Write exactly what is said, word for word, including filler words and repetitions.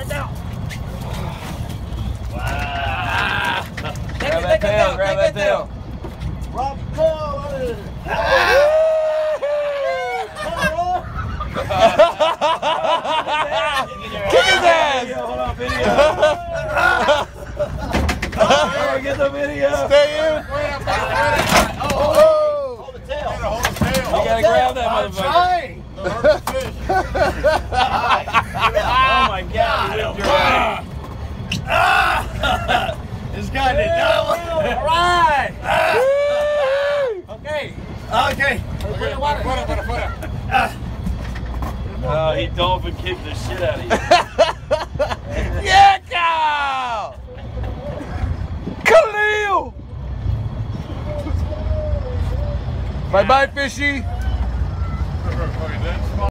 right down. Wow. Take Grab it, that take tail, it grab down, that take it tail. down. Drop the tail. Kick his ass! Hold on, video. Oh, get the video. Stay in. Oh, Oh. hold the tail. Hold the tail. You gotta grab that motherfucker. Oh my God! He whipped your ass. This guy did not. All right. Okay. Okay. Put it, water. Put it, put it, put it. Oh, he dolphin kicked the shit out of you. Yeah, cow! Khalil! Bye bye, fishy.